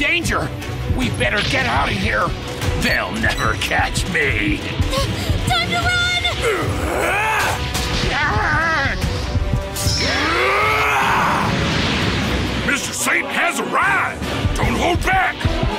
danger! We better get out of here! They'll never catch me! Time to run! Mr. Satan has arrived! Don't hold back!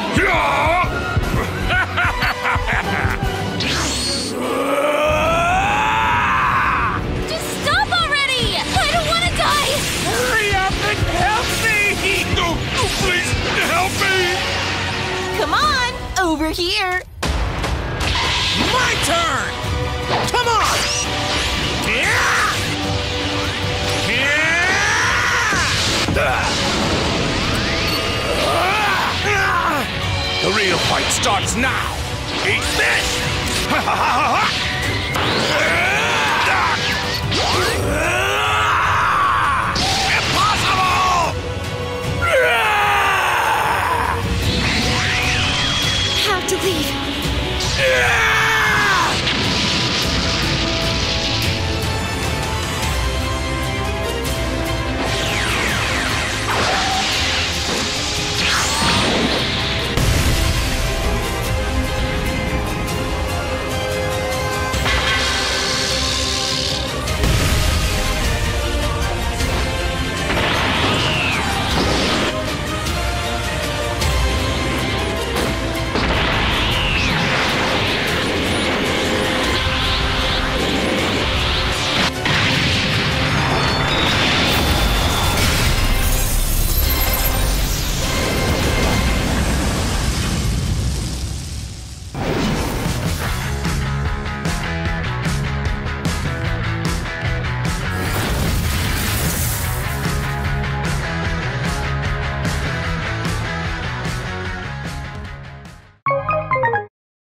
Just stop already! I don't want to die! Hurry up and help me! No, please, help me! Come on, over here! My turn! Come on! The real fight starts now! Eat this! Impossible! Have to leave.